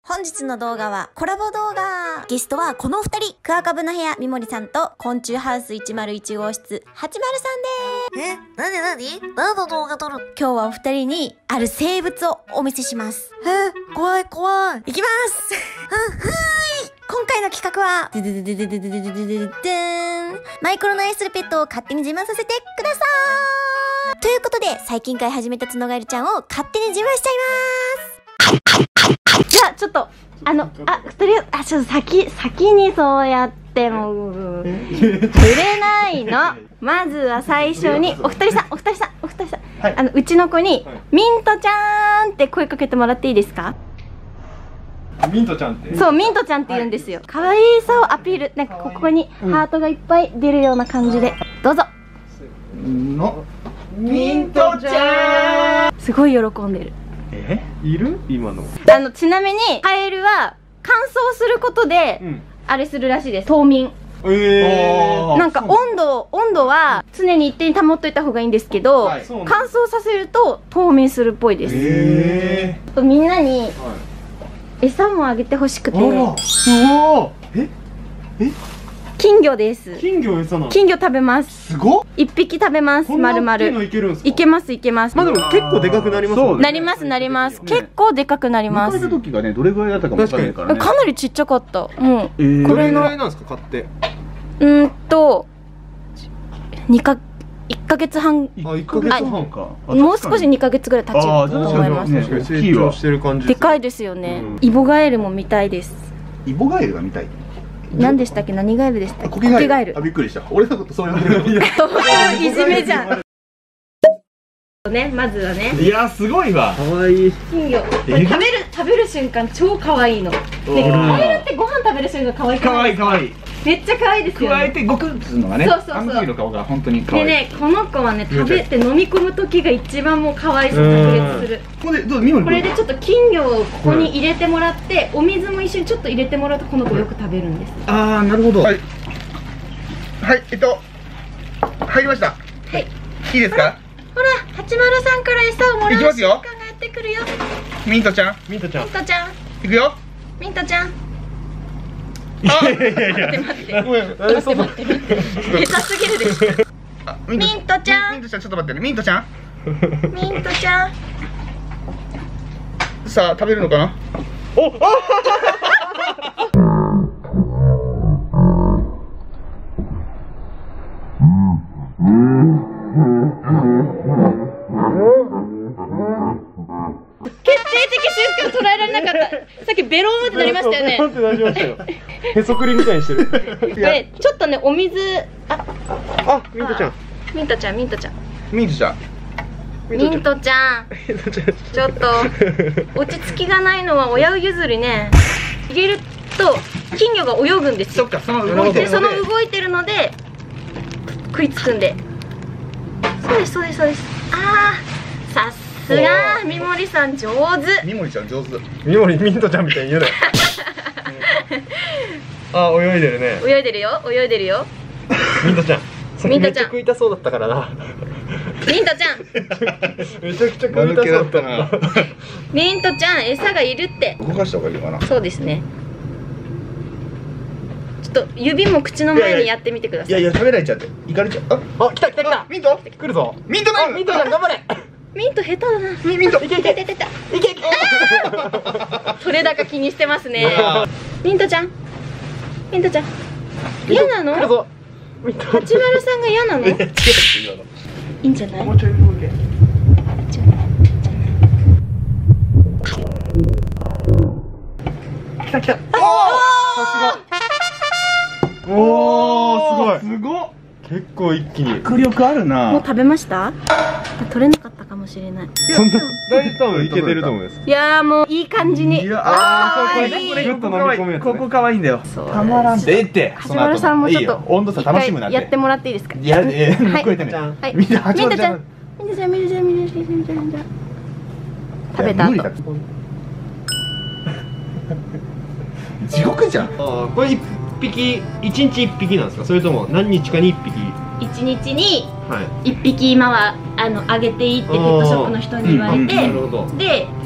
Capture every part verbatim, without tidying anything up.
本日の動画はコラボ動画。ゲストはこの二人。クワカブの部屋、みもりさんと昆虫ハウスいちまるいち号室、はちまるさんでーす。 え、なになに何の動画撮る？ 今日はお二人にある生物をお見せします。 え、怖い怖い。 いきますは、はーい。今回の企画は、ででででででででででででーん。マイクロの愛するペットを勝手に自慢させてくださーい。ということで、最近飼い始めたツノガエルちゃんを勝手に自慢しちゃいます。じゃあ、ちょっと、あの、あ、とりあえず、あ、ちょっと先、先にそうやっても、触れないの。まずは最初に、お二人さん、お二人さん、お二人さん、はい、あの、うちの子に、はい、ミントちゃーんって声かけてもらっていいですか？ ミントちゃんって？そう、 ミントちゃんって言うんですよ。可愛さをアピール、なんかここにハートがいっぱい出るような感じで、どうぞ。 の、ミントちゃん。 すごい喜んでる。 え？いる？今の。 あの、ちなみに、カエルは乾燥することで、うん、あれするらしいです。冬眠。えー、なんか温度、温度は常に一定に保っといた方がいいんですけど、はい、乾燥させると冬眠するっぽいです。えー、みんなに、はい、餌もあげてほしくて。あら、すごい。え？え？金魚です。 金魚餌なの？ 金魚食べます。 すごっ。 一匹食べます。丸々。いけるんですか？いけますいけます。 まあでも結構でかくなりますもんね。 なりますなります。結構でかくなります。 迎えた時がね、どれぐらいだったかもわからないからね。 かなりちっちゃかった。もう、 えー、これの。どれぐらいなんですか、買って？ うんと、二かいっかげつはん。 あ、いっかげつはんか。 もう少しにかげつぐらい経ちると思います。 成長してる感じ。 でかいですよね。イボガエルも見たいです。 イボガエルが見たい。 何でしたっけ？何ガエルでしたっけ？ コケガエル。あ、びっくりした。俺のことそう呼んでる。 いじめじゃん。ね、まずはね。 いや、すごいわ。可愛い。 金魚。食べる食べる瞬間超可愛いの。で、カエルってご飯食べる瞬間可愛い。可愛い可愛い。めっちゃ可愛いですよ。 加えてごくっつうのがね。そうそうそう。あの時の顔が本当に可愛い。でね、 この子はね、食べて飲み込む時が一番もう可愛さ炸裂する。 これどう？これでちょっと金魚をここに入れてもらって、お水も一緒にちょっと入れてもらうとこの子よく食べるんです。 ああ、なるほど。はい。はい、えっと入りました。はい。いいですか？ ほら、はちまるさんから餌をもらう瞬間がやってくるよ。 ミントちゃん、ミントちゃん、 ミントちゃん、 いくよ。 ミントちゃん。 あ、いやいやいや、 待って待って、ごめん、待って待って、下手すぎるでしょ。ミントちゃん、 ミントちゃん、ちょっと待ってね、ミントちゃん、 ミントちゃん。 さあ、食べるのかな。お、あ決定的瞬間捉えられなかった。さっきベローンってなりましたよね。ベローンってなりましたよ。 へそくりみたいにしてる。 で、ちょっとね、お水、あ、 あ、ミントちゃん。 ミントちゃん、ミントちゃん。 ミントちゃん。 ミントちゃん。ちょっと落ち着きがないのは親譲りね。入れると金魚が泳ぐんですよ。 そっか、その動いてるので。 その動いてるので食いつくんで。そうですそうですそうです。ああ、さすがみもりさん上手。 みもりちゃん上手。みもりミントちゃんみたいに言うなよ。あ、泳いでるね。 泳いでるよ泳いでるよ。 ミントちゃん。ミントちゃん食いたそうだったからな。 ミントちゃん。 めちゃくちゃ食いたそうだったな。 ミントちゃん、餌がいるって。 動かした方がいいのかな。 そうですね。ちょっと指も口の前にやってみてください。 いやいや、食べられちゃって。いかれちゃう。あ、あ、来た来た来た。ミント来るぞ。ミントだ。ミントちゃん頑張れ。 ミント下手だな。 ミント。 いけいけいけいけいけ。取れ高気にしてますね。ミントちゃん。ミントちゃん。嫌なの？はちまるさんが嫌なの？いいんじゃない？もうちょい動け。 来た来た。おお、さすが。おお、すごい。すごっ。結構一気に。迫力あるな。 もう食べました？取れなかったかもしれない。 そんな大体多分いけてると思います。 いやー、もういい感じに。 いや、ああ、これこれちょっと飲み込むやつ。ここ可愛いんだよ。たまらん。でって。 はちまるさんもちょっと温度差楽しむなって。 やってもらっていいですか？ いや、え、 はい。 これ食べ。 はい。ミントちゃん、ミントちゃん、ミントちゃん、ミントちゃん、ミントちゃん、ミントちゃん、ミントちゃん。食べた後。 地獄じゃん。 ああ、これ一匹、一日一匹なんですか？それとも何日かに一匹？ 一日に一匹今はあのあげていいってペットショップの人に言われて、で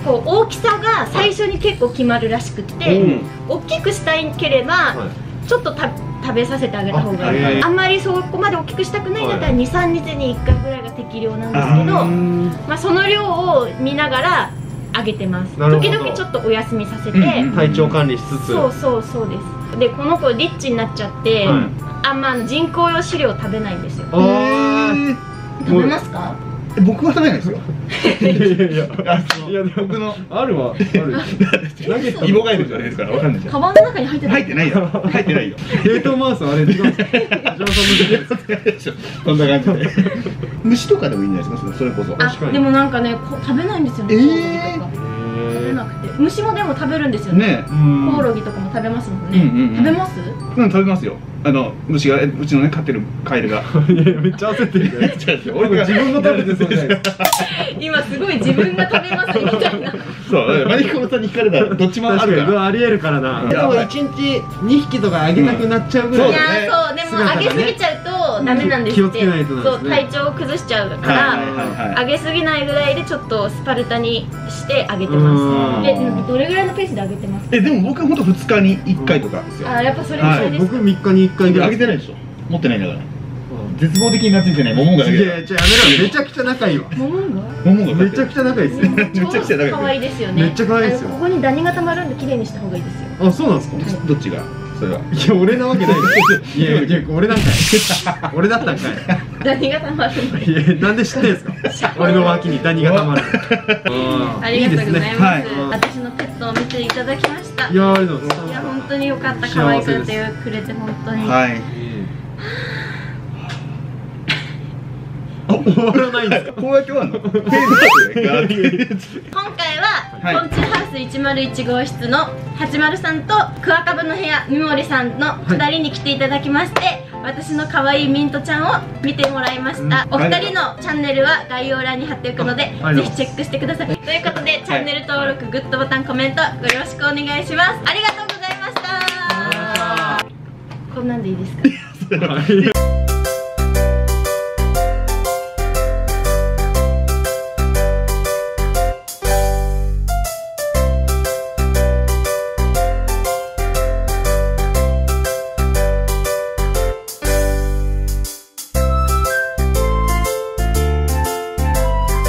こう大きさが最初に結構決まるらしくて、 うん大きくしたいければ、 はちょっとた食べさせてあげた方がいい。 あへーあんまりそこまで大きくしたくないんだったらはにさんにちにいっかいぐらいが適量なんですけど、 うーんまあ、その量を見ながらあげてます。 なるほど時々ちょっとお休みさせて、 うんうん体調管理しつつ。 そうそうそうです。でこの子リッチになっちゃって、 はいあんま人工用飼料を食べないんですよ。 あー食べますか？ え僕は食べないですよ。 いやいやいやあいやでも僕のあるわある。ナゲットイボガエルじゃないですからわかんないじゃん。 カバンの中に入って入ってないよ。入ってないよ。 冷凍マウスあれ違うんですか？ジョンソンのじゃないですか。 こんな感じで。虫とかでもいいんじゃないですか。それこそ。 確かにあでもなんかねこ食べないんですよね。 えーコオロギとか食べなくて、虫もでも食べるんですよね。 ねうんコオロギとかも食べますもんね。 うんうんうん食べます？ うん食べますよ。あの虫がえうちのね飼ってるカエルが。 いやいやめっちゃ焦ってるけど。俺自分の食べてそうじゃないですか。 今すごい自分が食べますみたいな。 そうマニコロさんに引かれたらどっちもあ確かにるから。 ありえるからな。 うんでも一日にひきとかあげたくなっちゃうぐらい。 いやそうだねーそうでも姿がね上げすぎちゃうとダメなんですって。 気をつけないとなんですねそう体調を崩しちゃうかはいら。 はいはいはい。 上げすぎないぐらいでちょっとスパルタにしてあげてうんます。え、どれぐらいのペースであげてますか？ えでも僕は本当二日に一回とかですよ。 あ、やっぱそれはい一緒ですか。 僕みっかにいっかいぐらい。 あげてないでしょ。持ってないんだから。絶望的になついてないモモンガだけど。 いやいや、じゃあやめろよ。めちゃくちゃ仲いいわ。 モモンガ？ モモンガめちゃくちゃ仲いいですよ。 めちゃくちゃ仲良い可愛いですよね。 めっちゃ可愛いですよあのここにダニが溜まるんで綺麗にした方がいいですよ。 あ、そうなんですか。 どっちがそれは。 いや、俺なわけないです。いやいや、俺なんかい。俺だったんかダニが溜まるんで。 い。いや、なんで知ってんすか。俺の脇にダニがたまる。 ありがとうございます。 はい私のペットを見ていただきました。 いや、ありがとうございます。 いや本当に良かった。可愛くてくれて本当に。 はい。 終わらないんですか。 こうやって終わんの。フェードアウトで今回は、 はい昆虫ハウスいちまるいち号室のはちまるさんとクワカブの部屋みもりさんのふたりに来ていただきまして、私の可愛いミントちゃんを見てもらいました。お二人のチャンネルは概要欄に貼っておくので、 あぜひチェックしてください。ということでチャンネル登録、グッドボタン、コメントごよろしくお願いします。ありがとうございました。こんなんでいいですか？ はい。